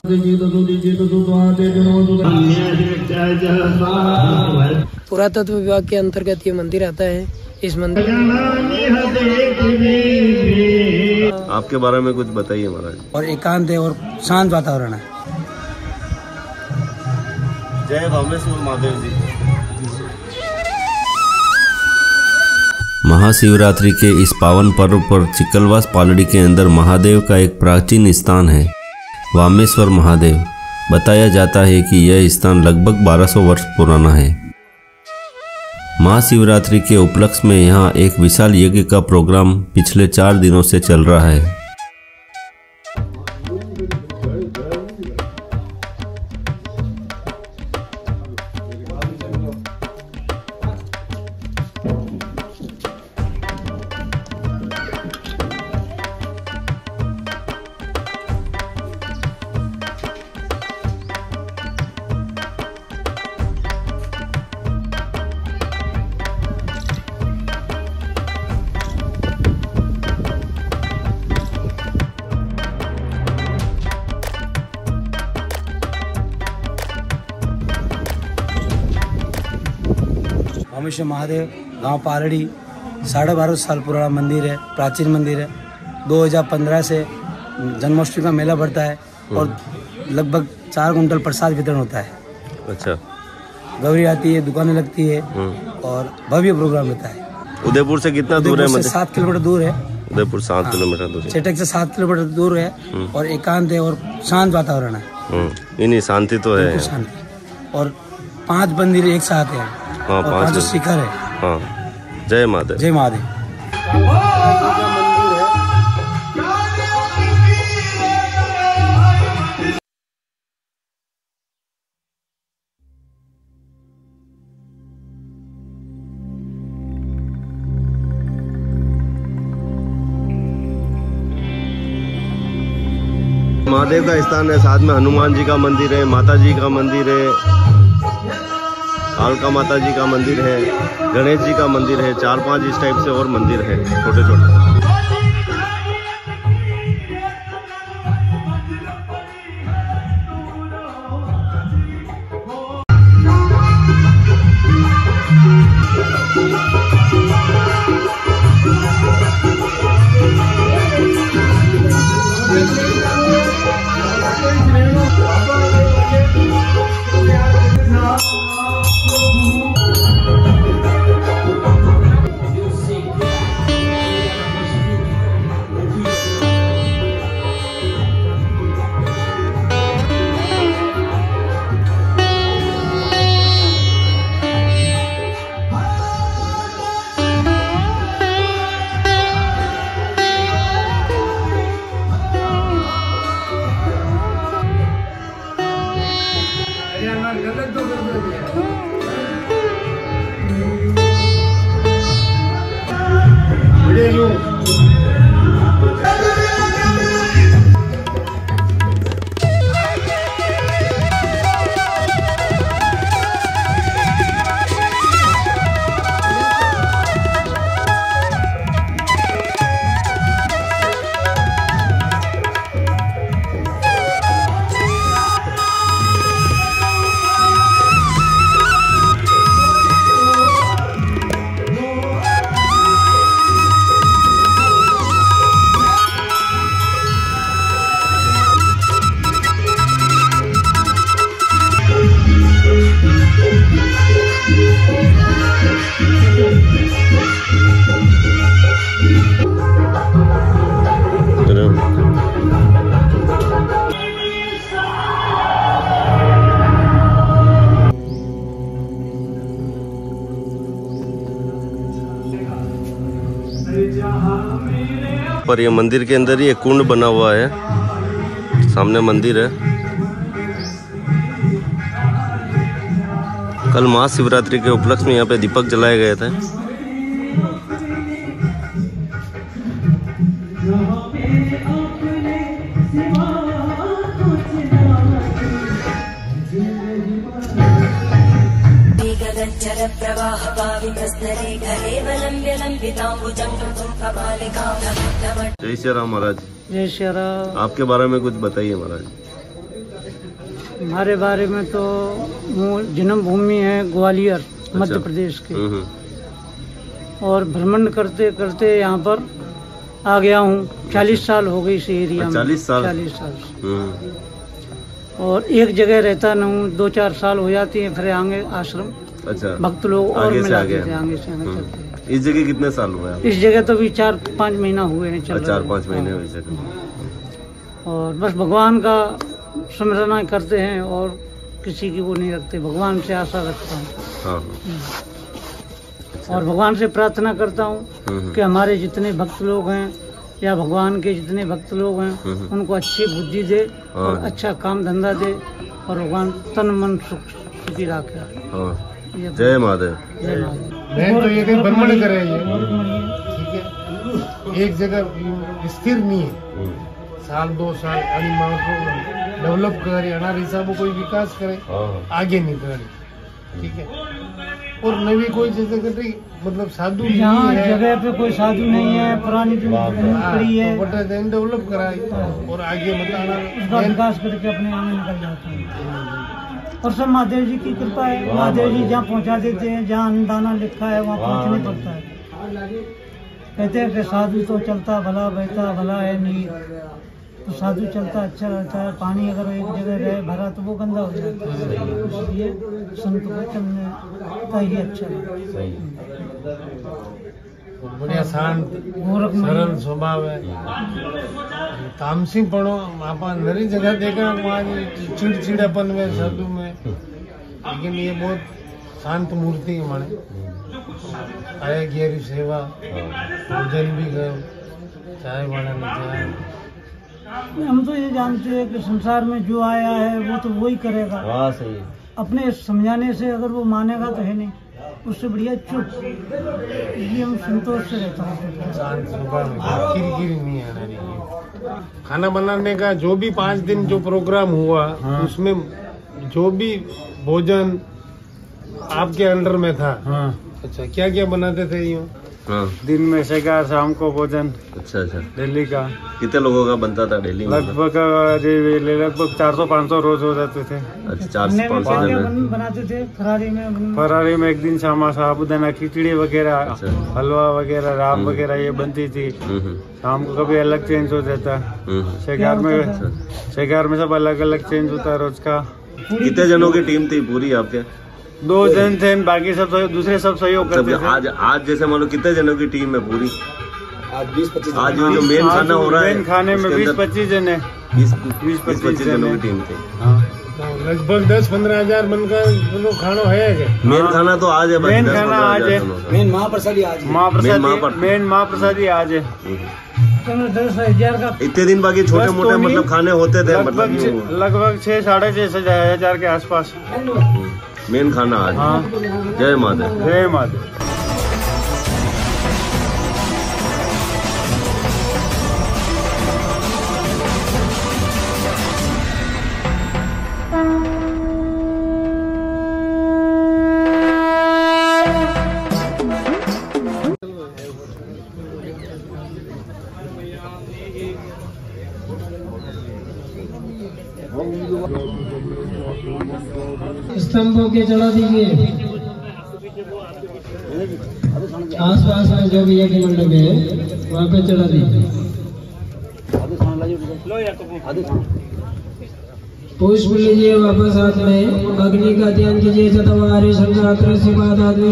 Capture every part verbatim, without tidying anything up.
पुरातत्व विभाग के अंतर्गत ये मंदिर आता है। इस मंदिर आपके बारे में कुछ बताइए महाराज। और एकांत है और शांत वातावरण है। जय वामेश्वर महादेव जी। महाशिवरात्रि के इस पावन पर्व पर चिकलवास पालड़ी के अंदर महादेव का एक प्राचीन स्थान है, वामेश्वर महादेव। बताया जाता है कि यह स्थान लगभग बारह सौ वर्ष पुराना है। महाशिवरात्रि के उपलक्ष्य में यहाँ एक विशाल यज्ञ का प्रोग्राम पिछले चार दिनों से चल रहा है। वामेश्वर महादेव गांव पालड़ी साढ़े बारह साल पुराना मंदिर है, प्राचीन मंदिर है। दो हज़ार पंद्रह से जन्माष्टमी का मेला बढ़ता है और लगभग चार कुंटल प्रसाद वितरण होता है। अच्छा, गौरी आती है, दुकानें लगती है और भव्य प्रोग्राम रहता है। उदयपुर से कितना दूर है? सात किलोमीटर दूर है। उदयपुर सात हाँ, किलोमीटर दूर है। चेटक से सात किलोमीटर दूर है और एकांत है और शांत वातावरण है। नहीं, शांति तो है। शांति। और पांच मंदिर एक साथ है। हाँ, और पांच शिखर है। हाँ, जय महादेव। जय महादेव। महादेव का स्थान है, साथ में हनुमान जी का मंदिर है, माता जी का मंदिर है, कालका माता जी का मंदिर है, गणेश जी का मंदिर है, चार पांच इस टाइप से और मंदिर है छोटे छोटे। पर ये मंदिर के अंदर ही एक कुंड बना हुआ है, सामने मंदिर है। कल महाशिवरात्रि के उपलक्ष्य में यहाँ पे दीपक जलाए गए थे। जय श्री राम महाराज। जय श्री राम। आपके बारे में कुछ बताइए महाराज। हमारे बारे में तो जन्मभूमि है ग्वालियर, मध्य प्रदेश की, और भ्रमण करते करते यहाँ पर आ गया हूँ। चालीस साल हो गई इस एरिया में। चालीस साल चालीस साल और एक जगह रहता न हूँ, दो चार साल हो जाती है, फिर आगे आश्रम। अच्छा, भक्त लोग और मिलाते थे आगे से आगे चलते। इस जगह कितने साल हुए? इस जगह तो भी चार पाँच महीना हुए हैं, चल चार पाँच महीने हुए जगह। और बस भगवान का स्मरण करते हैं और किसी की वो नहीं रखते, भगवान से आशा रखता हूँ। हाँ। और भगवान से प्रार्थना करता हूँ कि हमारे जितने भक्त लोग हैं या भगवान के जितने भक्त लोग हैं उनको अच्छी बुद्धि दे और अच्छा काम धंधा दे और भगवान तन मन सुख सुखी रखे। जय महादेव। जय महादेव। मैं तो ये कहीं भ्रमण करे, ठीक है, एक जगह स्थिर नहीं है, साल दो साल डेवलप करे, अनार हिसाब कोई विकास करे, आगे नहीं करे, ठीक है। और नवी कोई जैसे करते मतलब साधु यहाँ जगह पे कोई साधु नहीं है, पुरानी पड़ी है, डेवलप कराए और आगे मतलब उसका विकास करके अपने आगे निकल जाता है। और सब महादेव जी की कृपा है, महादेव जी जहाँ पहुँचा देते हैं, जहाँ अन्नदाना लिखा है वहाँ पहुँचने पड़ता है। कहते हैं कि साधु तो चलता भला बहता भला है नहीं, तो साधु चलता अच्छा रहता है। पानी अगर एक जगह रहे भरा तो वो गंदा हो जाता है, इसलिए संत को चलने का ही अच्छा है। बढ़िया शांत सरल स्वभाव है, तामसी पड़ो आप नरी जगह देखा वहाँ चिड़चिड़ापन में साधु में, लेकिन ये बहुत शांत मूर्ति है हमारे। आया गहरी सेवा, भोजन भी गए, चाय वाला नहीं चाय। हम तो ये जानते हैं कि संसार में जो आया है वो तो वही करेगा। हाँ सही है। अपने समझाने से अगर वो मानेगा तो है नहीं, उससे बढ़िया चुप, इसलिए हम संतोष से रहता हूँ। शांत स्वभाव, किरकिरी नहीं है। खाना बनाने का जो भी पाँच दिन जो प्रोग्राम हुआ, हाँ। उसमें जो भी भोजन आपके अंडर में था। हाँ। अच्छा, क्या क्या बनाते थे यूँ? हाँ। दिन में शिकार, शाम को भोजन। अच्छा अच्छा। डेली का कितने लोगों का बनता था डेली? लगभग लगभग चार सौ पाँच सौ रोज हो जाते थे। अच्छा, चार सौ पाँच सौ बनाते थे। फरारी में फरारी में एक दिन शाम साबुदाना खिचड़ी वगैरह, अच्छा। हलवा वगैरह, राब वगैरह ये बनती थी। शाम को कभी अलग चेंज हो जाता। शिकार में शिकार में सब अलग अलग चेंज होता रोज का। कितने जनों की टीम थी पूरी आपके? दो जन थे, बाकी सब दूसरे सब सहयोग करते थे। आज आज जैसे मान लो कितने जनों की टीम है पूरी? आज बीस पच्चीस। आज जो मेन खाना हो रहा है, मेन खाने में बीस पच्चीस जन है। बीस पच्चीस जनों की टीम थी। लगभग दस पंद्रह हजार मन का खाना है। मेन खाना तो आज है, मेन खाना आज है। मेन महाप्रसादी आज, महाप्रसादी मेन महाप्रसादी आज है। दस हजार का इतने दिन बाकी छोटे मोटे मतलब खाने होते थे, मतलब लगभग छह साढ़े छह हजार के आसपास मेन खाना आज। हाँ। जय महादेव। जय महादेव। स्तंभों के चढ़ा दीजिए। आसपास में जो भी यज्ञ मंडप है वहाँ पे चढ़ा दीजिए। पुष्प लीजिए वापस हाथ में। अग्नि का ध्यान कीजिए। चतवारे संक्रांति से बाद आदि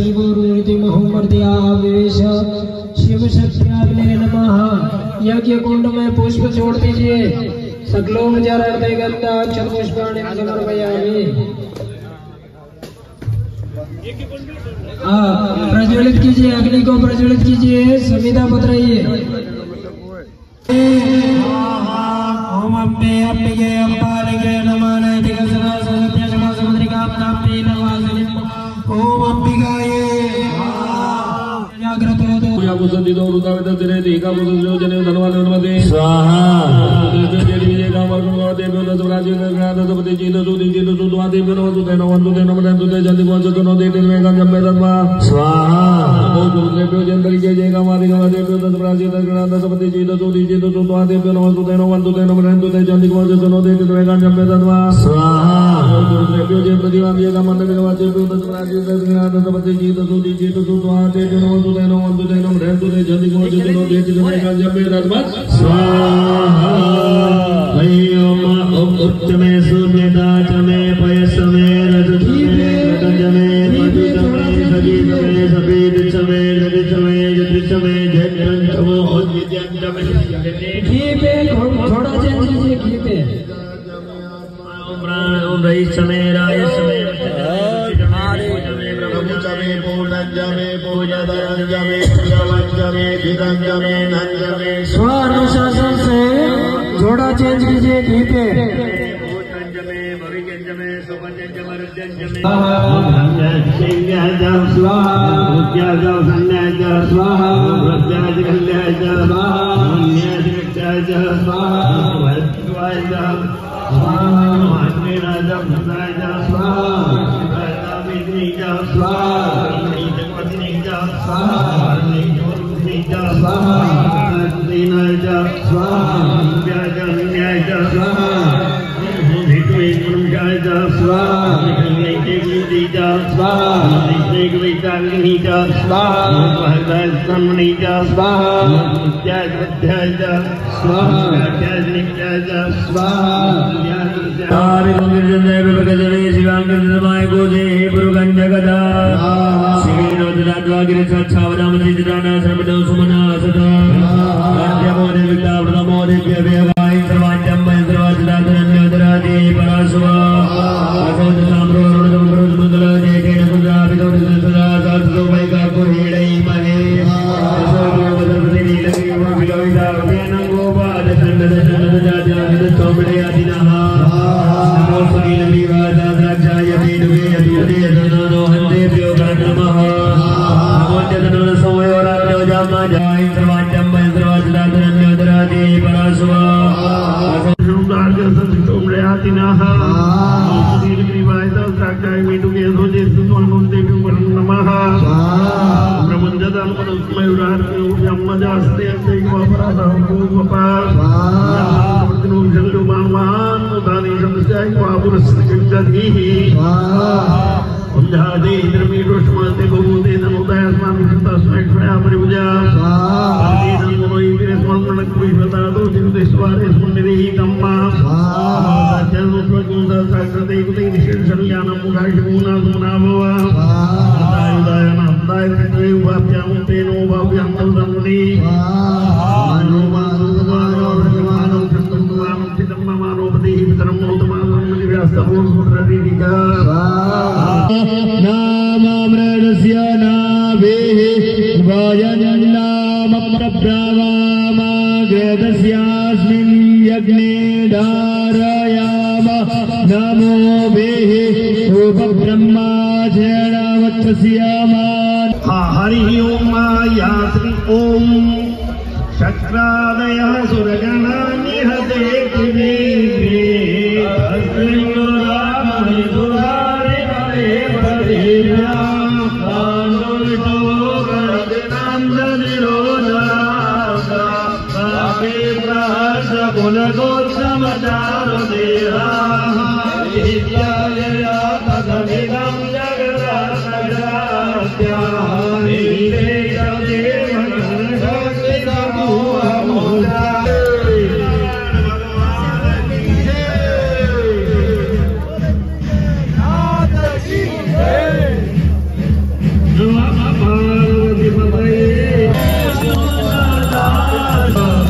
शिव शक्ति अग्नि नमः। यज्ञ कुंड में पुष्प छोड़ दीजिए। सकलोम जरते गंधा चतुष्पाणि समर्पयामि। प्रज्वलित कीजिए, अग्नि को प्रज्वलित कीजिए। संविदा बतराइए। ओम अम्बे अम्बिके अम्बालिके नमः। नैतिक सदा सत्य क्षमा समुद्रिका प्राप्ति नवासिनीं। ओम अम्बिकाये जागृत हो तो या बुद्धि दो रुदा विद दिने देगा बुद्धि जो जने धनवाद नमते स्वाहा। देवी का वर्ग को देवी नो राजी ग्रह दो पति जी दो दूध जी दो दुआ देवी नो तो देनो वन तो देनो मदन तो दे जल्दी पहुंच तो नो दे दिन में का जम्मे तत्वा स्वाहा। बहुत देवी जन तरीके जय का मादि का देवी देव दस प्राची दस गणा दस पति जी दस उदी जी दस उद्वा देव नमः तुते नमः तुते नमः रंतु ते जंदिक मोज सुनो दे तुते गान जम्मे तत्वा स्वाहा देव जी प्रतिमा जी का मंत्र के वाचे दस प्राची दस गणा दस पति जी दस उदी जी दस उद्वा देव नमः तुते नमः तुते नमः रंतु ते जंदिक मोज सुनो दे तुते गान जम्मे तत्वा स्वाहा ओम उत्तमे शून्यता चमे पयसमे रजतमे गजमे मधुतमे सजीतमे सफेद चमे रजतमे जतिचमे जयंतमो उद्यंतमे घी पे थोड़ा चेंज कीजिए घी पे। ओम प्राण ओम रही चमे राय चमे चमे पूर्णंजमे पूजदंजमे प्रियवंजमे धिरंजमे नंजमे स्वानुशासन से थोड़ा चेंज कीजिए घी पे।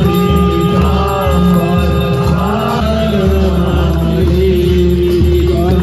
स्वाहा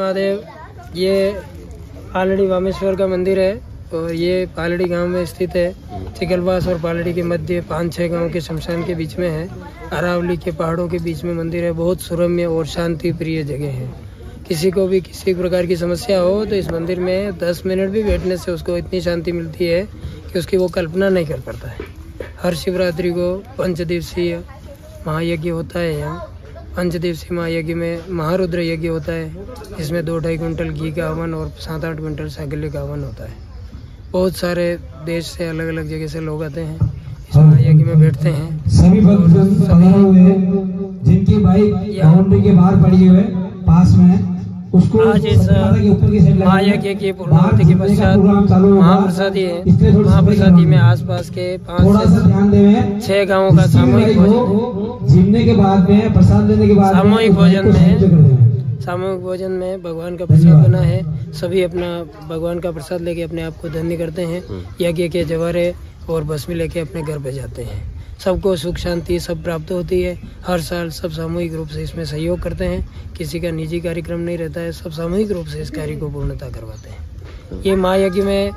महादेव ये पालड़ी वामेश्वर का मंदिर है और ये पालड़ी गांव में स्थित है। चिकलवास और पालड़ी के मध्य पाँच छः गांव के शमशान के बीच में है। अरावली के पहाड़ों के बीच में मंदिर है। बहुत सुरम्य और शांति प्रिय जगह है। किसी को भी किसी प्रकार की समस्या हो तो इस मंदिर में दस मिनट भी बैठने से उसको इतनी शांति मिलती है कि उसकी वो कल्पना नहीं कर पाता है। हर शिवरात्रि को पंचदिवसीय महायज्ञ होता है। यहाँ पंचदिवसीय महायज्ञ में महारुद्र यज्ञ होता है। इसमें दो ढाई कुंटल घी का हवन और सात आठ कुंटल सागले का हवन होता है। बहुत सारे देश से अलग अलग जगह से लोग आते हैं, इस महायज्ञ में बैठते हैं। सभी भक्त हुए जिनकी बाइक बाउंड्री के बाहर पड़ी हुई है पास में, उसको आज इस महायज्ञ की पूर्णाहुति के पश्चात महाप्रसादी है। महाप्रसादी में आसपास के पाँच से छह गांवों का सामूहिक भोजन। जीवने के बाद में प्रसाद लेने के बाद सामूहिक भोजन में सामूहिक भोजन में भगवान का प्रसाद बना है। सभी अपना भगवान का प्रसाद लेके अपने आप को धन्य करते हैं। यज्ञ के जवारे और भस्मी लेके अपने घर पे जाते हैं। सबको सुख शांति सब प्राप्त होती है। हर साल सब सामूहिक रूप से इसमें सहयोग करते हैं। किसी का निजी कार्यक्रम नहीं रहता है, सब सामूहिक रूप से इस कार्य को पूर्णता करवाते हैं। ये महायज्ञ में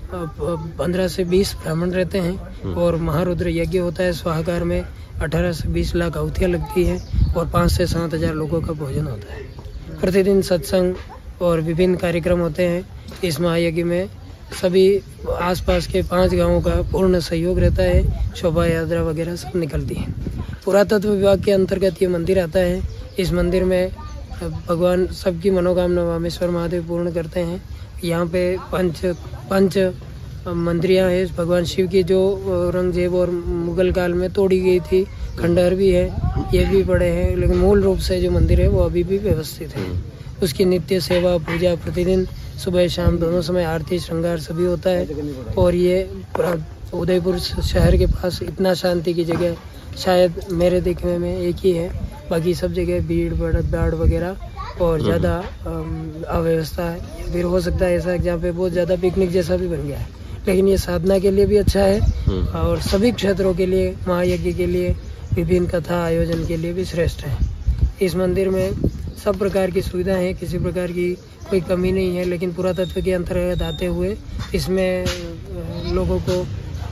पंद्रह से बीस ब्राह्मण रहते हैं और महारुद्र यज्ञ होता है। स्वाहाकार में अठारह से बीस लाख आहुतियाँ लगती है और पाँच से सात हजार लोगों का भोजन होता है। प्रतिदिन सत्संग और विभिन्न कार्यक्रम होते हैं। इस महायज्ञ में सभी आसपास के पांच गांवों का पूर्ण सहयोग रहता है। शोभा यात्रा वगैरह सब निकलती है। पुरातत्व विभाग के अंतर्गत ये मंदिर आता है। इस मंदिर में भगवान सबकी मनोकामना वामेश्वर महादेव पूर्ण करते हैं। यहाँ पे पंच पंच मंदिरियाँ हैं भगवान शिव की, जो औरंगजेब और मुगल काल में तोड़ी गई थी। खंडहर भी है, ये भी पड़े हैं, लेकिन मूल रूप से जो मंदिर है वो अभी भी व्यवस्थित है। उसकी नित्य सेवा पूजा प्रतिदिन सुबह शाम दोनों समय आरती श्रृंगार सभी होता है। और ये उदयपुर शहर के पास इतना शांति की जगह शायद मेरे देखने में एक ही है। बाकी सब जगह भीड़ भाड़ वगैरह और ज़्यादा अव्यवस्था है। फिर हो सकता है ऐसा जहाँ पे बहुत ज़्यादा पिकनिक जैसा भी बन गया है, लेकिन ये साधना के लिए भी अच्छा है और सभी क्षेत्रों के लिए महायज्ञ के लिए विभिन्न कथा आयोजन के लिए भी श्रेष्ठ है। इस मंदिर में सब प्रकार की सुविधाएं हैं, किसी प्रकार की कोई कमी नहीं है। लेकिन पुरातत्व के अंतर्गत आते हुए इसमें लोगों को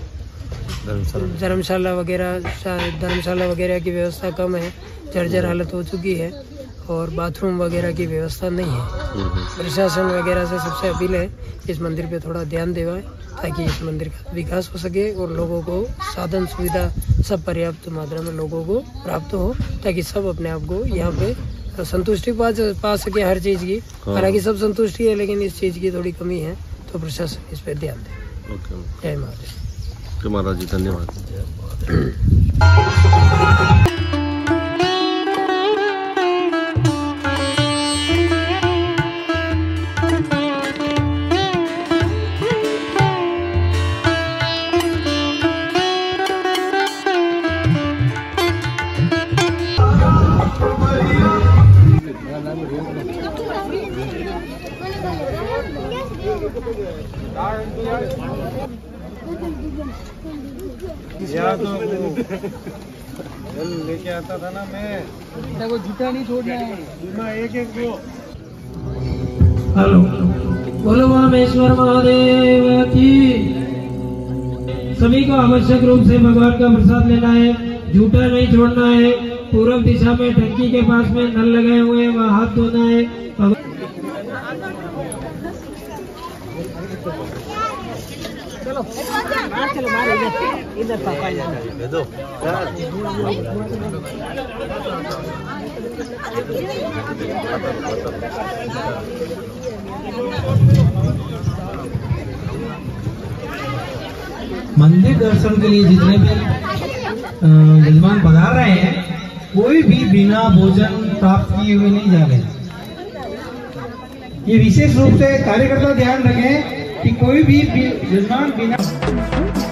धर्मशाला वगैरह धर्मशाला वगैरह की व्यवस्था कम है, जर्जर हालत हो चुकी है और बाथरूम वगैरह की व्यवस्था नहीं है। प्रशासन वगैरह से सबसे अपील है इस मंदिर पे थोड़ा ध्यान देवाएं ताकि इस मंदिर का विकास हो सके और लोगों को साधन सुविधा सब पर्याप्त मात्रा में लोगों को प्राप्त हो, ताकि सब अपने आप को यहाँ पे संतुष्टि पा पा सके हर चीज़ की। हालांकि सब संतुष्टि है, लेकिन इस चीज़ की थोड़ी कमी है, तो प्रशासन इस पे ध्यान दे। जय महादेव। महाराज जी धन्यवाद। लेके आता था ना मैं, को जूता नहीं छोड़ना है, एक एक दो। हेलो, बोलो वामेश्वर महादेव की। सभी को आवश्यक रूप से भगवान का प्रसाद लेना है, जूता नहीं छोड़ना है। पूर्व दिशा में टंकी के पास में नल लगाए हुए हैं, वहाँ हाथ धोना है। चलो चलो इधर इधर दे दो। मंदिर दर्शन के लिए जितने भी यजमान पधार रहे हैं, कोई भी बिना भोजन प्राप्त किए हुए नहीं जा रहे। ये विशेष रूप से कार्यकर्ता ध्यान रखें कि कोई भी यजमान बिना